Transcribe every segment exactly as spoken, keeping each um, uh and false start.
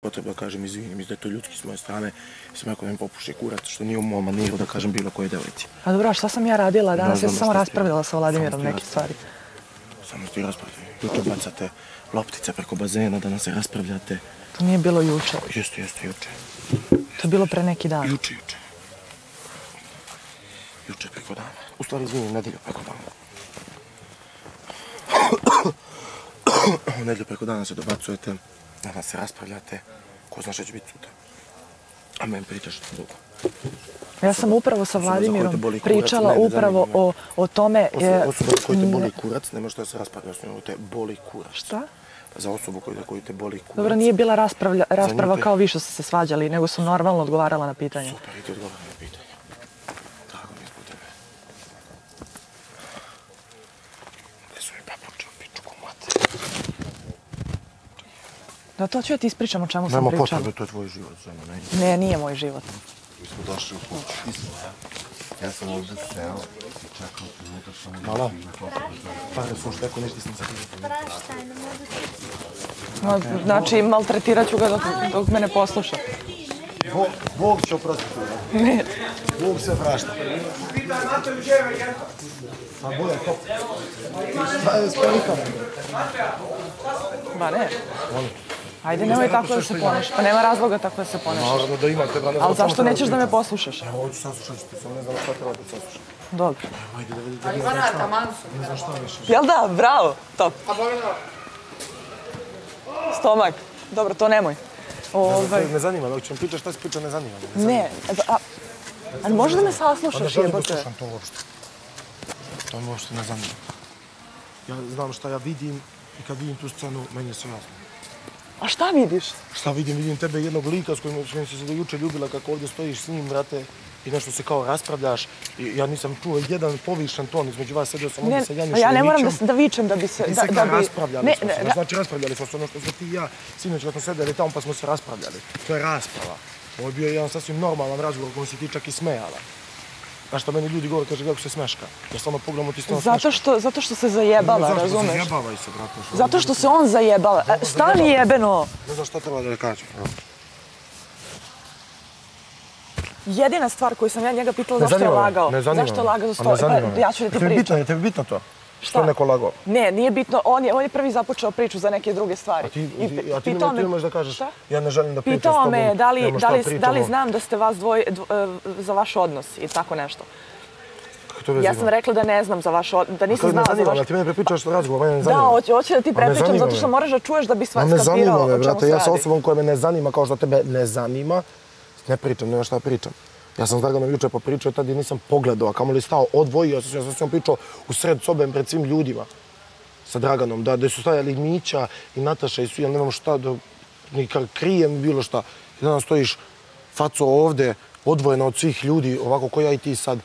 potrebu da kažem izvini, mislim da je to ljudski s moje strane. Mislim ako mi popuši kurac, što nije u mom maniru da kažem bilo koje devojci. A dobro, a šta sam ja radila danas? Ja sam samo raspravljala sa Vladimirom neke stvari. Samo ti raspravljate. Juče bacate loptice preko bazena da nas se raspravljate. To nije bilo juče. Jeste, jeste, juče. To je bilo pre neki dan. Juče, juče. Juče preko dana. U stvari, izvini, nedelju preko dana. U nedelju preko dana se dobacujete, da nas se raspravljate. Ko zna šta će biti sutra. A meni pričaš dugo. Ja sam upravo sa Vladimirom pričala upravo o tome... Osoba koji te boli kurac, ne možete da se raspravlja s njom, te boli kurac. Šta? Za osobu koji te boli kurac. Dobro, nije bila rasprava kao vi što ste se svađali, nego sam normalno odgovarala na pitanje. Super, i ti odgovarala na pitanje. Drago mi je zbog tebe. Gde su mi papuče u pičuku mater? Da, to ću ja ti ispričam o čemu sam pričala. Nema potrebe, to je tvoj život, Zema, ne? Ne, nije moj život. Mi smo došli u kuću. Ja sam ovdje seo i čekao trenutak što mi Mala, pare su šteko, nešto sam sad... Znači, maltretirat ću ga dok me ne posluša. Bog će oprostiti. Ne. Bog se prašta. A bude top. S panikama. Ba ne. Ajde, nemoj tako da se ponaš. Pa nema razloga tako da se ponašaš. Naravno da imate. Ali zašto nećeš da me poslušaš? Ja hoću saslušati, samo ne znam šta treba da saslušam. Dobro. Ajde da vidim. Ali vrata, mansu. Ne znam šta više. Jel da? Bravo. Top. Stomak. Dobro, to nemoj. Ne zanima me, ako ću vam pričati šta si pričao, ne zanima me. Ne, ali možeš da me saslušaš, jebote? Ne želim da slušam to uopšte. To me uopšte ne zanima. Ja znam šta ja vidim i kad vidim tu scenu, meni je sve jasno. A šta vidiš? Šta vidim? Vidim tebe jednog lika s kojim si se do juče ljubila kako ovdje stojiš s njim, brate, i nešto se kao raspravljaš. Ja nisam čuo jedan povišan ton između vas, sedio sam ovdje sa Janjušem i Mićom. Ja ne moram da vičem da bi se... I se kao raspravljali smo se. Znači raspravljali smo se ono što smo ti i ja, sinoć kad smo sedeli tamo pa smo se raspravljali. To je rasprava. Ovo je bio jedan sasvim normalan razgovor kojom si ti čak i smejala. Znaš što meni ljudi govore, kaže kako se smeška. Ja stvarno pogledamo ti stvarno smeška. Zato što se zajebala, razumeš? Zašto se zajebavaj se, brate? Zato što se on zajebala. Stani jebeno! Ne znam šta treba da kažem. Jedina stvar koju sam ja njega pitala zašto je lagao. Ne zanima me. Zašto je lagao za sto... Ja ću da ti pričam. Je tebi bitno to? Što je neko lagao? Ne, nije bitno. On je prvi započeo priču za neke druge stvari. A ti ne možeš da kažeš, ja ne želim da pričam s tobom. Pitao me da li znam da ste vas dvoje za vaš odnos i tako nešto. Ja sam rekla da ne znam za vaš odnos, da nisam znala za vaš... A ti mene prepričaš razgovor, mene ne zanima. Da, hoću da ti prepričam zato što moraš da čuješ da bi skapirao o čemu se radi. Ne zanima me, brate, ja sa osobom koja me ne zanima kao što tebe ne zanima, ne pričam, nema šta pričam. Ja sam s Draganom juče popričao i tada nisam pogledao, a kamo li stao, odvojio sam se, ja sam s njom pričao u sred sobe pred svim ljudima sa Draganom, da su stajali Mića i Nataša i svi, ja nemam šta da krijem bilo šta. I danas stojiš faco ovde, odvojena od svih ljudi, ovako ko ja i ti sad.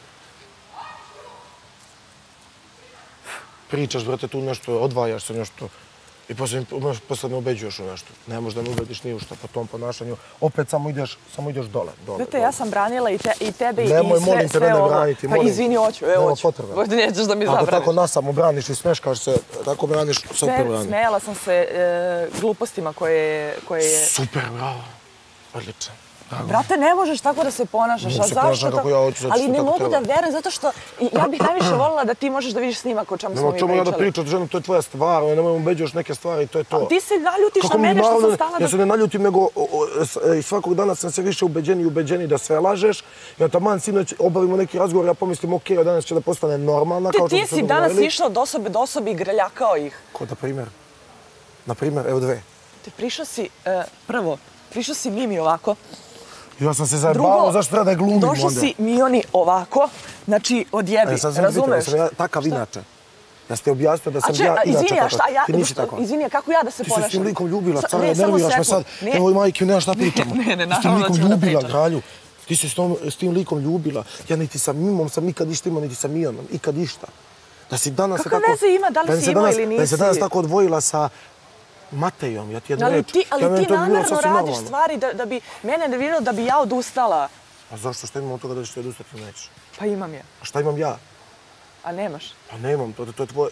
Pričaš, brate, tu nešto, odvajaš se nešto i posle me ubeđuješ u nešto. Ne možeš da me ubediš ni u šta po tom ponašanju. Opet samo ideš dole. Znate, ja sam branila i tebe i sve ovo. Nemoj, molim te, mene braniti. Pa izvini, hoću, evo hoću. Nema potrebe. Nećeš da mi zabraniš. Ako tako nasamo braniš i smeškaš se, tako braniš, super brani. Smejala sam se glupostima koje je... Super, bravo. Odlično. Brate, ne možeš tako da se ponašaš, a zašto to? Ali ne mogu da verujem, zato što ja bih najviše volila da ti možeš da vidiš snimak o čemu smo mi pričali. Nema čemu ja da pričam, žena, to je tvoja stvar, nemoj ubeđuješ neke stvari, to je to. A ti se naljutiš na mene što sam stala da... Ja se ne naljutim, nego svakog dana sam se više ubeđeni i ubeđeni da sve lažeš. Ja taman sinoć obavimo neki razgovor, ja pomislim, okej, danas će da postane normalna. Ti si danas išao od osobe do osobe i grljakao ih. Ko, na primjer? Na primjer, evo dve. Ti prišao si, prvo, prišao si Mimi ovako. Ja sam se zajebao, zašto treba da je glumim onda? Došao si Mioni ovako, znači odjebi, razumeš? Ja sam ja takav inače. Ja sam ti objasnio da sam ja inače takav. Ti nisi takav. Izvini, kako ja da se ponašam? Ti si s tim likom ljubila, cara, nerviraš me sad. Evo i majke, nema šta pričamo. Ne, ne, naravno da ću da pričam. Kralju. Ti si s tim likom ljubila. Ja niti sa Mimom sam nikad išta imao, niti sa Mijonom. Ikad išta. Da si danas se tako... Kakve veze ima, da li si imao ili nisi? Da si danas tako odvojila sa Matejom, ja ti jednu reč. Ali ti namjerno radiš stvari da bi mene nerviralo, da bi ja odustala. A zašto? Šta imam od toga da ćeš ti odustati ili nećeš? Pa imam ja. A šta imam ja? A nemaš? Pa nemam, to je tvoje...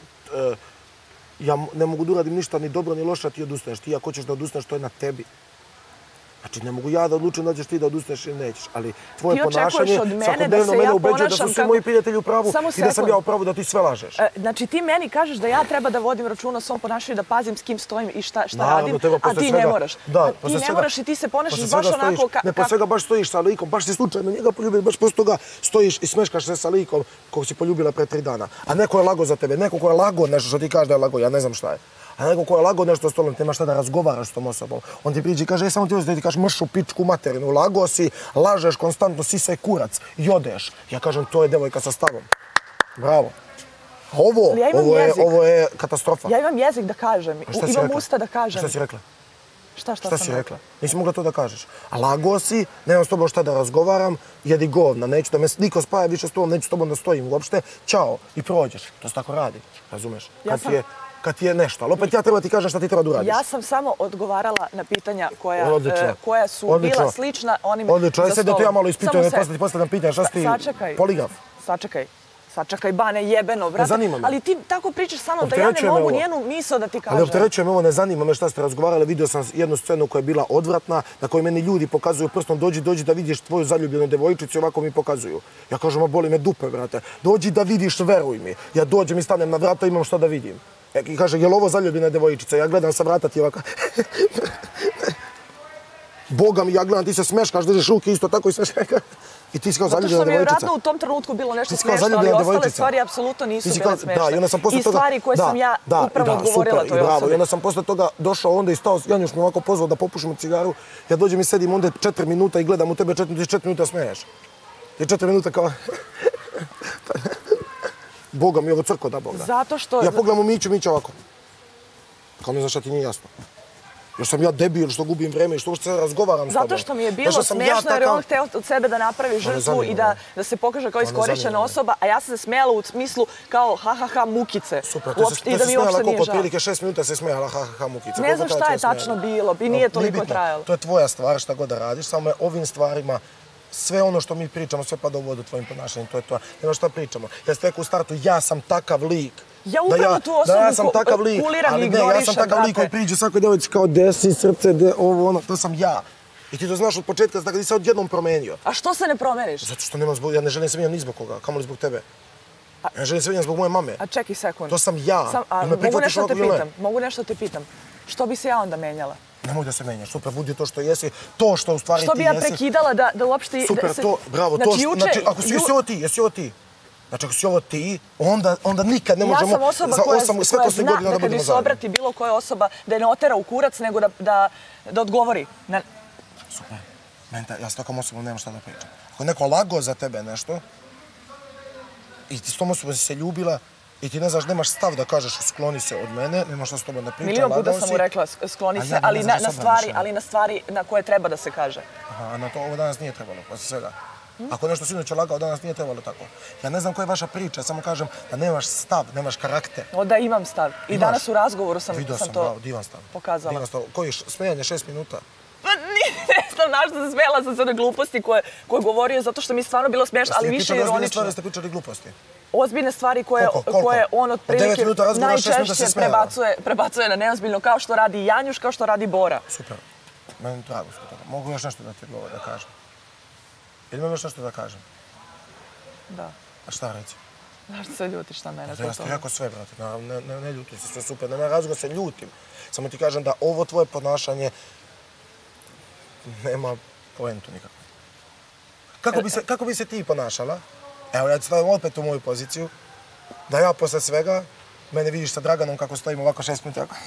Ja ne mogu da uradim ništa ni dobro ni loše, a ti odustaneš. Ti ako ćeš da odustaneš, to je na tebi. Znači, ne mogu ja da odlučim da ćeš ti da odustaneš ili nećeš, ali tvoje Ti ponašanje očekuješ od mene da svakodnevno se mene ja ubeđuje da ponašam su svi kako- moji prijatelji u pravu Samo i da sam sekund. ja u pravu da ti sve lažeš. E, Znači ti meni kažeš da ja treba da vodim računa o svom ponašanju, da pazim s kim stojim i šta, šta Naravno, radim, treba a posle ti ne svega- moraš. Da, a ti posle ne svega- moraš i ti se ponašaš posle baš svega onako stojiš- ka, Ne, posle svega baš stojiš sa likom, baš si slučajno njega poljubio, baš posle toga stojiš i smeškaš se sa likom kog si poljubila pre tri dana. A neko je lago za tebe, neko ko je lago nešto što ti kaže da je lago, ja ne znam šta je. A neko ko je lago nešto s tobom, ti imaš šta da razgovaraš s tom osobom. On ti priđe i kaže, e, samo ti uzeti, ti kažeš mršu, pičku, materinu, lago si, lažeš konstantno, si se kurac, jodeš. Ja kažem, to je devojka sa stavom. Bravo. A ovo, Ali ja imam ovo je, jezik. ovo je katastrofa. Ja imam jezik da kažem, A šta si imam rekla? usta da kažem. Šta si rekla? Šta, šta, Šta sam si rekla? Nisi mogla to da kažeš. A lago si, nemam s tobom šta da razgovaram, jedi govna, neću da me niko spaja više s tobom, neću s tobom da stojim uopšte, ćao, i prođeš. To se tako radi, razumeš? Ja Kad, sam- ti je, kad ti je nešto, ali opet ja treba ti kažem šta ti treba da uradiš. Ja sam samo odgovarala na pitanja koja, Odlično. e, koja su Odlično. bila slična onim Odlično, aj za sad da tu ja stolom. malo ispitujem, Samo ne se- posle ti postavljam pitanja, šta si ti Sačekaj. poligaf? Sačekaj. Sačekaj, bane, jebeno, brate. zanima me. Ali ti tako pričaš sa mnom da ja ne Opterećuje me mogu ovo. njenu misao da ti kažem. Ali opterećuje me ovo, ne zanima me šta ste razgovarali, vidio sam jednu scenu koja je bila odvratna, na kojoj meni ljudi pokazuju prstom, dođi, dođi da vidiš tvoju zaljubljenu devojčicu i ovako mi pokazuju. Ja kažem, a boli me dupe, brate. Dođi da vidiš, veruj mi. Ja dođem i stanem na vrata, imam šta da vidim. I kaže, je li ovo zaljubljena devojčica? Ja gledam sa vrata ti ovako. Boga mi, ja gledam, ti se smeškaš, držiš ruke isto tako i sve sve. I ti si kao Zato zaljubljena što mi je devojčica. vjerojatno u tom trenutku bilo nešto Ti si kao smešno, ali zaljubljena ostale devojčica. stvari apsolutno nisu Ti si bile kao- smešne. Da, i onda sam posle I toga... stvari koje da, sam ja da, upravo da, odgovorila super, toj i bravo. osobi. I onda sam posle toga došao onda i stao, Janjuš mi ovako pozvao da popušimo cigaru. Ja dođem i sedim onda četiri minuta i gledam u tebe četiri minuta i četiri minuta smeješ. Ti četiri minuta kao... Boga mi ovo crko da Bog da. Zato što... Ja pogledam u Miću, Mića ovako. Kao ne znaš šta ti nije jasno. Još sam ja debil što gubim vreme i što uopšte razgovaram s tobom. Zato što mi je bilo Zato sam ja smiješno jer je takav- on hteo od sebe da napravi žrtvu zanima i da, me. da se pokaže kao ne zanima iskorišćena me. osoba, a ja sam se smijala u smislu kao ha ha ha mukice. Super, to Uopšte- se, I to da se mi uopšte smijala nije koliko, žao. otprilike šest minuta se smijala, ha, ha, ha, mukica. Ne Koliko znam šta traje je smijala? tačno bilo, i nije No, toliko bitno. trajalo. To je tvoja stvar, šta god da radiš, samo je ovim stvarima sve ono što mi pričamo, sve pada u vodu tvojim ponašanjem, to je to. Nema šta pričamo. Ja ste rekao u startu, ja sam takav lik. Ja upravo tu osobu da ja sam ku- takav lik, kuliram i ali ne, ja sam ignorišem, takav lik koji brate. priđe svakoj devojci kao desi, srce, de, ovo, ono, to sam ja. I ti to znaš od početka, znači ti se odjednom promenio. A što se ne promeniš? Zato što nemam zbog, ja ne želim se mijenjam ni zbog koga, kamoli zbog tebe. Ja ne želim se mijenjam zbog moje mame. A čekaj sekund. To sam ja. Sam, a, Jel me mogu prihvatiš nešto te ovako ili ne? pitam? Mogu nešto te pitam? Što bi se ja onda menjala? Nemoj da se menjaš, super, budi to što jesi, to što u stvari Što ti bi ja jesi. prekidala da, da uopšte... Super, da se, to, bravo, znači, to što, juče, znači, ako si, ju- jesi ovo ti, jesi ovo ti. Znači, ako si ovo ti, onda, onda nikad ne Ja možemo sam osoba za koja, osam, koja svetlosnih zna godina da da kad budemo joj se zajedno. obrati bilo koja osoba da je ne otera u kurac, nego da, da, da odgovori. Na, Super. Meni ta- ja s takom osobom nemam šta da pričam. Ako je neko lago za tebe nešto i ti s tom osobom si se ljubila i ti ne znaš, nemaš stav da kažeš skloni se od mene, nemaš šta s tobom da pričam, milion puta lagao sam si. mu rekla sk- skloni A se, ja ne ali znam na, šta na sam stvari, rešila. ali na stvari na koje treba da se kaže. Aha, a na to ovo danas nije trebalo, posle svega. Ako nešto sinoć je lagao, danas nije trebalo tako. Ja ne znam koja je vaša priča, ja samo kažem da nemaš stav, nemaš karakter. O, da imam stav. I Imaš. danas u razgovoru sam, Vidio sam sam, to bravo, divan stav. pokazala. Divan stav. Koji, š- smejanje šest minuta? Pa ni- ne znam na što se smela sam se one gluposti koje, koje je govorio, zato što mi je stvarno bilo smiješno, ali više Ozbiljne ironično. stvari ste pričali gluposti. Ozbiljne stvari koje, Koliko, koliko? koje on Od otprilike devet minuta razgovora, šest minuta najčešće se smejala. prebacuje, prebacuje na neozbiljno, kao što radi Janjuš, kao što radi Bora. Super. Meni je drago zbog toga. Mogu još nešto da ti odgovor da kažem. Ili imam još nešto da kažem? Da. A šta reci? Zašto se ljutiš na mene? Ja zbog sam toga? rekao sve, brate. Na- Ne, ne, ne ljutim se, sve super. Nema razloga se ljutim. Samo ti kažem da ovo tvoje ponašanje nema poentu nikako. Kako bi se, kako bi se ti ponašala? Evo, ja ti stavim opet u moju poziciju. Da ja posle svega, mene vidiš sa Draganom kako stojim ovako šest minuta. ovako.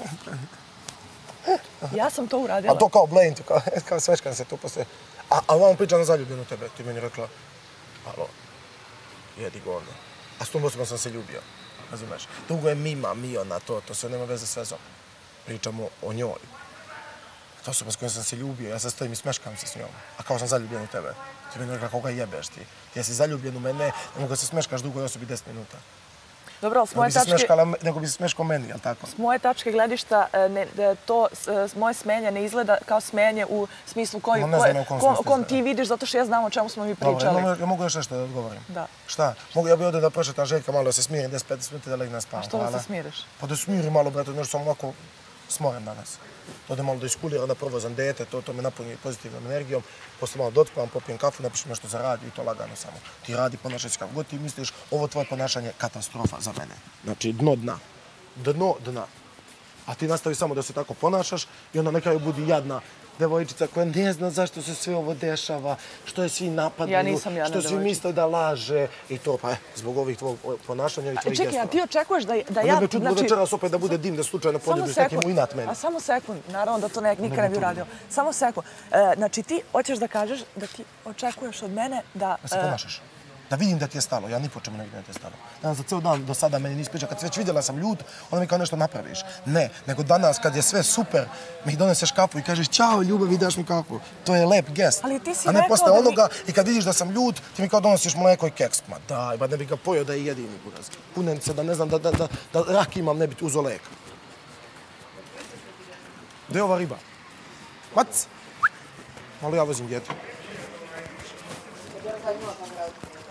Ja sam to uradila. A to kao blame, kao, kao svečkam se tu posle. A, a vam pričam na zaljubljenu tebe. Ti meni rekla, alo, jedi govno. A s tom osobom sam se ljubio, razumeš? Dugo je Mima, Miona, to, to sve nema veze s vezom. Pričamo o njoj. To osoba s kojom sam se ljubio, ja sad stojim i smeškam se s njom. A kao sam zaljubljen u tebe. Ti meni rekla, koga jebeš ti? Ti jesi zaljubljen u mene, ne mogu da se smeškaš drugoj osobi deset minuta. Dobro, ali s Nego moje bi se tačke... smeškala, nego bi se smeškao meni, jel tako? S moje tačke gledišta, e, ne, da to s- s- moje smenje ne izgleda kao smenje u smislu koji, Ma ne koje- znam u kom kom, smislu kom izgleda. ti vidiš, zato što ja znam o čemu smo mi Dobro, pričali. ja mogu, ja mogu još nešto da odgovorim. Da. Šta? Mogu ja bi ovdje da prošetam Željka malo da se smirim deset do petnaest minuta da legnem spavam. A što da hvala. se smiriš? Pa da smiri malo, brate, nešto sam ovako smoren danas. To da malo da iskuliram, da provozam dete, to, to me napuni pozitivnom energijom, posle malo docpavam, popijem kafu, napišem nešto za radio i to lagano samo. Ti radi, ponašaj se kako god ti misliš, ovo tvoje ponašanje je katastrofa za mene. Znači, dno dna. Dno dna. A ti nastavi samo da se tako ponašaš i onda na kraju budi jadna devojčica koja ne zna zašto se sve ovo dešava, što je svi napadaju, što svi misle da laže i to, pa zbog ovih tvojeg ponašanja i tvojih gestova. Čekaj, a ti očekuješ da ja... Ne bi čudno večeras opet da bude dim, da slučajno poljubiš nekim u inat meni. A samo sekund, naravno da to nikad ne bi uradio. Samo sekund. Znači ti hoćeš da kažeš da ti očekuješ od mene da... Da se ponašaš. Da vidim da ti je stalo, ja ni po čemu ne vidim da ti je stalo. Danas za ceo dan do sada meni nisi pričao, kad si već vidjela sam ljud, onda mi kao nešto napraviš. Ne, nego danas kad je sve super, mi doneseš kafu i kažeš ćao ljubav i daš mi kafu. To je lep gest. A ne posle onoga i kad vidiš da sam ljud, ti mi kao donosiš mleko i keks. Ma daj, ba ne bi ga pojeo da je jedini buraz. Kunem se da ne znam, da rak imam, ne bi uzeo lek. Gde je ova riba? Mac? Malo ja vozim djete.